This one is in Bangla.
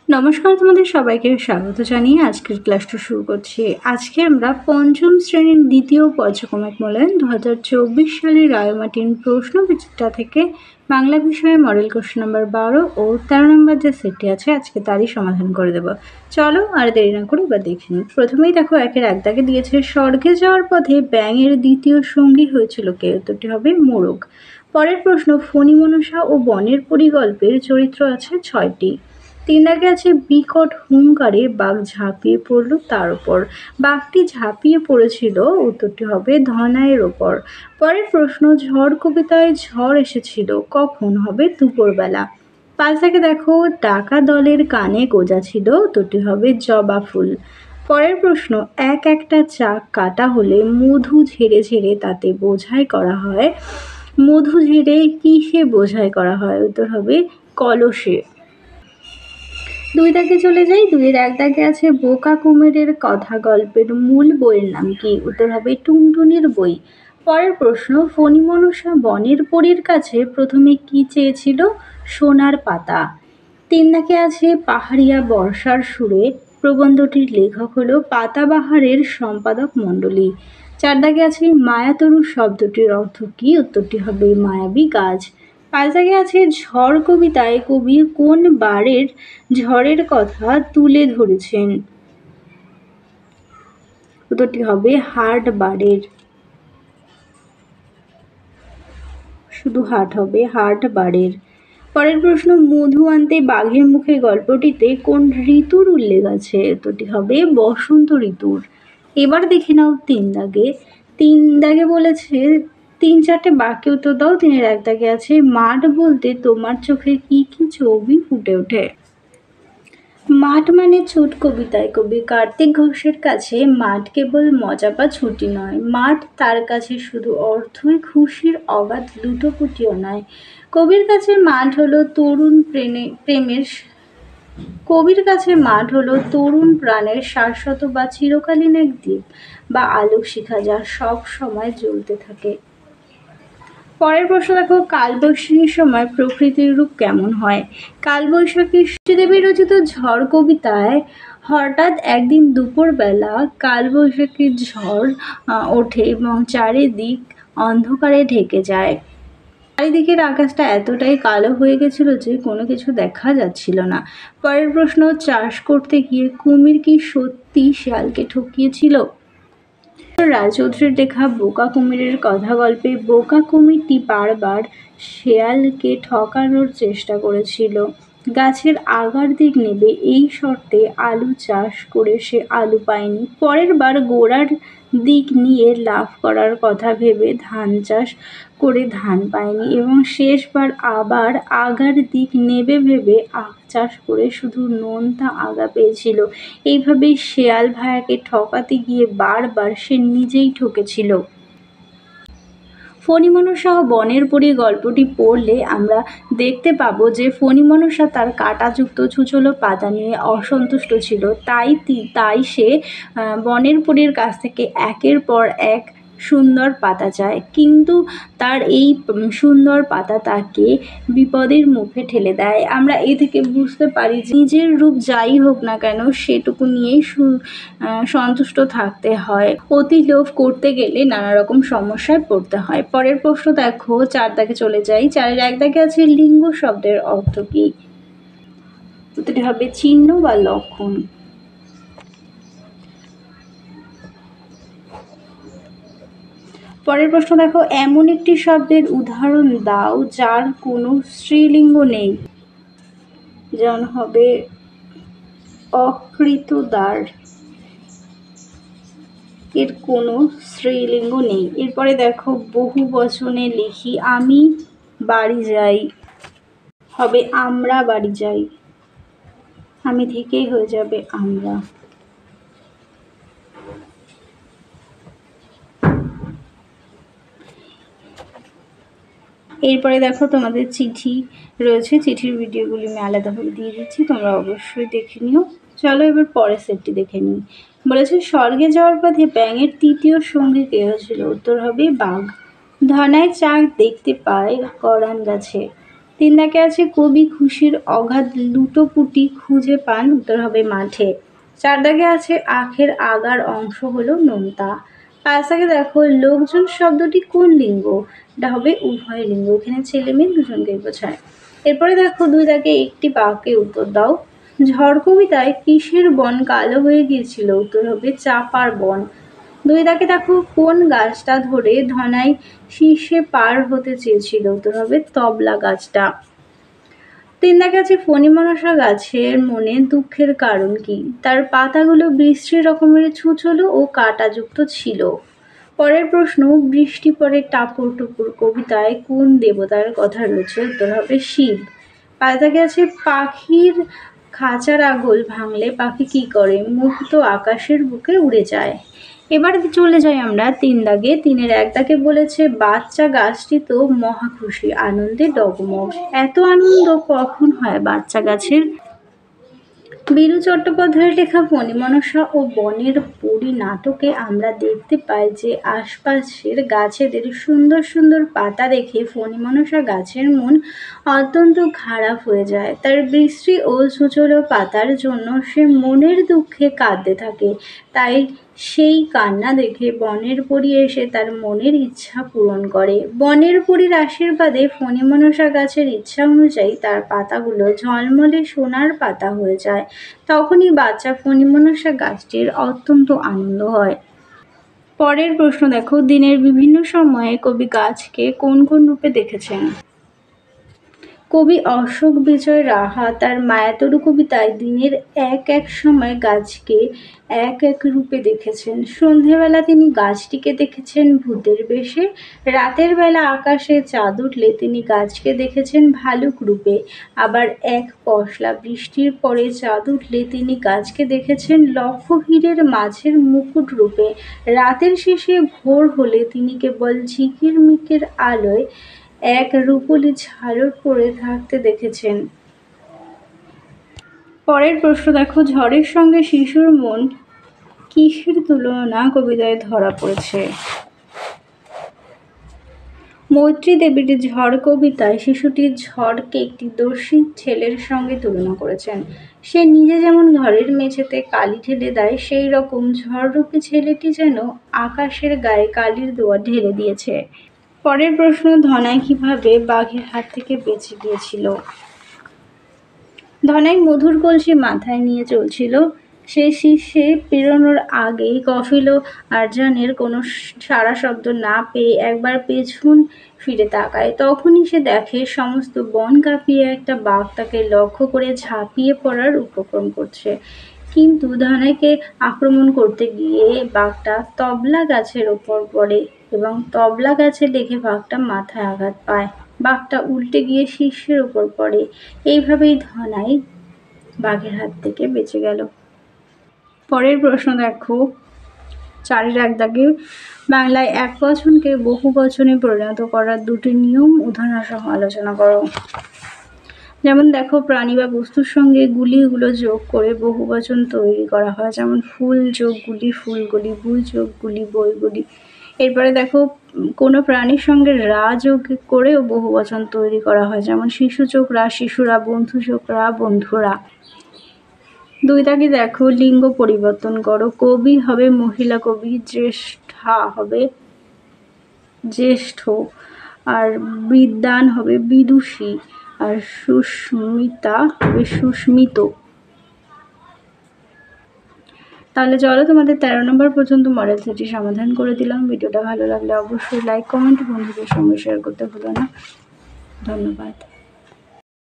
নমস্কার, তোমাদের সবাইকে স্বাগত জানিয়ে আজকের ক্লাসটা শুরু করছি। আজকে আমরা পঞ্চম শ্রেণীর দ্বিতীয় পর্যক্রমিক মূল্যায়ন 2024 সালের রায়মার্টিন প্রশ্নবিচিত্রা থেকে বাংলা বিষয়ে মডেল কোশ্চেন নাম্বার 12 ও 13 নম্বর যে সেটটি আছে আজকে তারই সমাধান করে দেব। চলো আর দেরি না করে এবার দেখে নিই। প্রথমেই দেখো একের এক দাগে দিয়েছে স্বর্গে যাওয়ার পথে ব্যাঙের দ্বিতীয় সঙ্গী হয়েছিল কে? উত্তরটি হবে মোরগ। পরের প্রশ্ন, ফণিমনসা ও বনের পরী গল্পের চরিত্র আছে 6টি। 3 দাগে আছে বিকট হুংকারে বাঘ ঝাঁপিয়ে পড়ল তার উপর। বাঘটি ঝাঁপিয়ে পড়েছিল, উত্তরটি হবে ধনাইয়ের ওপর। পরের প্রশ্ন, ঝড় কবিতায় ঝড় এসেছিল কখন? হবে দুপুরবেলা। 5 দাগে দেখো ডাকা দলের কানে গোজা ছিল, উত্তরটি হবে জবা ফুল। পরের প্রশ্ন, একটা চাক কাটা হলে মধু ঝেড়ে ঝেড়ে তাতে বোঝাই করা হয়। মধু ঝেড়ে কিসে বোঝাই করা হয়? উত্তর হবে কলসে। 2 দাগে চলে যাই। 2-এর 1 দাগে আছে বোকা কুমিরের কথা গল্পের মূল বইয়ের নাম কি? উত্তর হবে টুনটুনির বই। পরের প্রশ্ন, ফণিমনসা বনের পরীর কাছে প্রথমে কি চেয়েছিল? সোনার পাতা। 3 দাগে আছে পাহাড়িয়া বর্ষার সুরে প্রবন্ধটির লেখক হলো পাতাবাহারের সম্পাদক মণ্ডলী। 4 দাগে আছে মায়াতরু শব্দটির অর্থ কি? উত্তরটি হবে মায়াবী গাছ। 5 দাগে আছে ঝড় কবিতায় কবি কোন বারের ঝড়ের কথা তুলে ধরেছেন? উত্তরটি হবে হাট বারের। শুধু হাট হবে, হাট বারের। পরের প্রশ্ন, মধু আনতে বাঘের মুখে গল্পটিতে কোন ঋতুর উল্লেখ আছে? উত্তরটি হবে বসন্ত ঋতুর। এবার দেখে নাও 3 দাগে। 3 দাগে বলেছে 3-4টে বাক্যে উত্তর দাও। 3-এর 1 দাগে আছে মাঠ বলতে তোমার চোখে কি কি ছবি ফুটে ওঠে? মাঠ মানে ছুট কবিতায় কবি কার্তিক ঘোষের কাছে মাঠ কেবল মজা বা ছুটি নয়, মাঠ তার কাছে শুধু অর্থই খুশির অগাধ লুটোপুটিও নয়। কবির কাছে মাঠ হলো তরুণ প্রাণের শাশ্বত বা চিরকালীন এক দ্বীপ বা আলোক শিখা যা সব সময় জ্বলতে থাকে। পরের প্রশ্ন দেখো, কালবৈশাখীর সময় প্রকৃতির রূপ কেমন হয়? কালবৈশাখী দেবী রচিত ঝড় কবিতায় হঠাৎ একদিন দুপুরবেলা কালবৈশাখীর ঝড় ওঠে এবং চারিদিক অন্ধকারে ঢেকে যায়। চারিদিকের আকাশটা এতটাই কালো হয়ে গেছিল যে কোনো কিছু দেখা যাচ্ছিল না। পরের প্রশ্ন, চাষ করতে গিয়ে কুমির কি সত্যি শিয়ালকে ঠকিয়েছিল? রায়চৌধুরীর লেখা বোকা কুমিরের কথা গল্পে বোকা কুমিরটি বারবার শেয়ালকে ঠকানোর চেষ্টা করেছিল। গাছের আগার দিক নেবে এই শর্তে আলু চাষ করে সে আলু পায়নি। পরের বার গোড়ার দিক নিয়ে লাভ করার কথা ভেবে ধান চাষ করে ধান পায়নি এবং শেষবার আবার আগার দিক নেবে ভেবে আখ চাষ করে শুধু নোনতা আগা পেয়েছিল। এইভাবেই শেয়াল ভায়াকে ঠকাতে গিয়ে বারবার সে নিজেই ঠকেছিল। ফণিমনসা ও বনের পরী গল্পটি পড়লে আমরা দেখতে পাবো যে ফণিমনসা তার কাঁটাযুক্ত ছুঁচলো পাতা নিয়ে অসন্তুষ্ট ছিল। তাই সে বনের পরীর কাছ থেকে একের পর এক সুন্দর পাতা চায়, কিন্তু তার এই সুন্দর পাতা তাকে বিপদের মুখে ঠেলে দেয়। আমরা এ থেকে বুঝতে পারি যে নিজের রূপ যাই হোক না কেন সেটুকু নিয়েই সন্তুষ্ট থাকতে হয়। অতি লোভ করতে গেলে নানা রকম সমস্যায় পড়তে হয়। পরের প্রশ্ন দেখো, 4 দাগে চলে যাই। 4-এর 1 দাগে আছে লিঙ্গ শব্দের অর্থ কি? উত্তরটি হবে চিহ্ন বা লক্ষণ। পরের প্রশ্ন দেখো, এমন একটি শব্দের উদাহরণ দাও যার কোনো স্ত্রীলিঙ্গ নেই। যেমন হবে অকৃতদার, এর কোনো স্ত্রীলিঙ্গ নেই। এরপরে দেখো বহু বচনে লিখি আমি বাড়ি যাই, হবে আমরা বাড়ি যাই। আমি থেকেই হয়ে যাবে আমরা। এরপরে দেখো তোমাদের চিঠি রয়েছে, চিঠির ভিডিওগুলি আমি আলাদাভাবে দিয়ে দিচ্ছি, তোমরা অবশ্যই দেখে নিও। চলো এবার পরের সেটটি দেখে নিই। বলেছে স্বর্গে যাওয়ার পথে ব্যাঙের তৃতীয় সঙ্গী কে হয়েছিল? উত্তর হবে বাঘ। ধনায় চাক দেখতে পায় করান গাছে। তিন দাগে আছে কবি খুশির অগাধ লুটোপুটি খুঁজে পান, উত্তর হবে মাঠে। চার দাগে আছে আখের আগার অংশ হলো নোনতা। পাঁচ দাগে দেখো লোকজন শব্দটি কোন লিঙ্গ, এটা হবে উভয় লিঙ্গ, এখানে ছেলে মেয়ে দুজনকেই বোঝায়। এরপরে দেখো দুই দাগে একটি বাক্যে উত্তর দাও। ঝড় কবিতায় কিসের বন কালো হয়ে গিয়েছিল, উত্তর হবে চাপার বন। দুই দাগে দেখো কোন গাছটা ধরে ধনাই শীর্ষে পার হতে চেয়েছিল, উত্তর হবে তবলা গাছটা। তিন দাগে আছে ফণিমনসা গাছের মনে দুঃখের কারণ কি, তার পাতাগুলো বৃষ্টির রকমের ছুঁচলো ও কাঁটাযুক্ত ছিল। পরের প্রশ্ন, বৃষ্টি পরে টাপুর টুপুর কবিতায় কোন দেবতার কথা রয়েছে, উত্তর হবে শিব। পাঁচ দাগে আছে পাখির খাঁচার আগল ভাঙলে পাখি কি করে, মুক্ত আকাশের বুকে উড়ে যায়। এবার চলে যাই আমরা তিন দাগে। তিনের এক দাগে বলেছে বাচ্চা গাছটি তো মহা খুশি, আনন্দে ডগমগ। এত আনন্দ কখন হয় বাচ্চা গাছের? বীরু চট্টোপাধ্যায়ের লেখা ফণিমনসা ও বনের পরী নাটকে আমরা দেখতে পাই যে আশপাশের গাছেদের সুন্দর সুন্দর পাতা দেখে ফণিমনসা গাছের মন অত্যন্ত খারাপ হয়ে যায়। তার বিশ্রী ও ছুচলো পাতার জন্য সে মনের দুঃখে কাঁদতে থাকে। তাই সেই কান্না দেখে বনের পরী এসে তার মনের ইচ্ছা পূরণ করে। বনের পরীর আশীর্বাদে ফণিমনসা গাছের ইচ্ছা অনুযায়ী তার পাতাগুলো ঝলমলে সোনার পাতা হয়ে যায়। তখনই বাচ্চা ফণিমনসা গাছটির অত্যন্ত আনন্দ হয়। পরের প্রশ্ন দেখো, দিনের বিভিন্ন সময়ে কবি গাছকে কোন কোন রূপে দেখেছেন? কবি অশোক বিজয় রাহা তার মায়াতরু কবিতায় দিনের এক এক সময় গাছকে এক এক রূপে দেখেছেন। সন্ধেবেলা তিনি গাছটিকে দেখেছেন ভূতের বেশে, রাতের বেলা আকাশে চাঁদ উঠলে তিনি গাছকে দেখেছেন ভালুক রূপে, আবার এক পশলা বৃষ্টির পরে চাঁদ উঠলে তিনি গাছকে দেখেছেন লক্ষ হীরের মাঝের মুকুট রূপে, রাতের শেষে ভোর হলে তিনি কেবল ঝিকিরমিকির আলোয় এক রূপলি ঝালর পরে থাকতে দেখেছেন। পরের প্রশ্ন দেখো, ঝড়ের সঙ্গে শিশুর মন কিসের তুলনা কবিতায় ধরা পড়েছে? মৈত্রী দেবীর ঝড় কবিতায় শিশুটির ঝড়কে একটি দস্যি ছেলের সঙ্গে তুলনা করেছেন। সে নিজে যেমন ঘরের মেঝেতে কালি ঢেলে দেয়, সেই রকম ঝড়রূপী ছেলেটি যেন আকাশের গায়ে কালির দোয়া ঢেলে দিয়েছে। পরের প্রশ্ন, ধনাই কিভাবে বাঘের হাত থেকে বেঁচে গিয়েছিল? ধনাই মধুর কলসি মাথায় নিয়ে চলছিল। সে শীর্ষে পেরোনোর আগেই কফিল ও আরজানের কোনো সাড়া শব্দ না পেয়ে একবার পেছন ফিরে তাকায়। তখনই সে দেখে সমস্ত বন কাঁপিয়ে একটা বাঘ তাকে লক্ষ্য করে ঝাঁপিয়ে পড়ার উপক্রম করছে। কিন্তু ধনাইকে আক্রমণ করতে গিয়ে বাঘটা তবলা গাছের ওপর পড়ে এবং তবলা গাছে লেগে বাঘটা মাথায় আঘাত পায়। বাঘটা উল্টে গিয়ে শীর্ষের ওপর পড়ে। এইভাবেই ধনাই বাঘের হাত থেকে বেঁচে গেল। পরের প্রশ্ন দেখো, চারের এক দাগে বাংলায় এক বচনকে বহু বচনে পরিণত করার দুটি নিয়ম উদাহরণ সহ আলোচনা করো। যেমন দেখো, প্রাণী বা বস্তুর সঙ্গে গুলিগুলো যোগ করে বহু বচন তৈরি করা হয়, যেমন ফুল যোগ গুলি ফুলগুলি, বই যোগ গুলি বইগুলি। এরপরে দেখো, কোনো প্রাণীর সঙ্গে রা যোগ করেও বহু বচন তৈরি করা হয়, যেমন শিশু যোগ রা শিশুরা, বন্ধু যোগ রা বন্ধুরা। দুই দাগে দেখো, লিঙ্গ পরিবর্তন করো। কবি হবে মহিলা কবি, জ্যেষ্ঠা হবে জ্যেষ্ঠ, আর বিদ্বান হবে বিদুষী, আর সুস্মিতা হবে সুস্মিত। তাহলে চলো, তোমাদের 13 নম্বর পর্যন্ত মডেল সেটটি সমাধান করে দিলাম। ভিডিওটা ভালো লাগলে অবশ্যই লাইক কমেন্ট বন্ধুদের সঙ্গে শেয়ার করতে ভুলো না। ধন্যবাদ।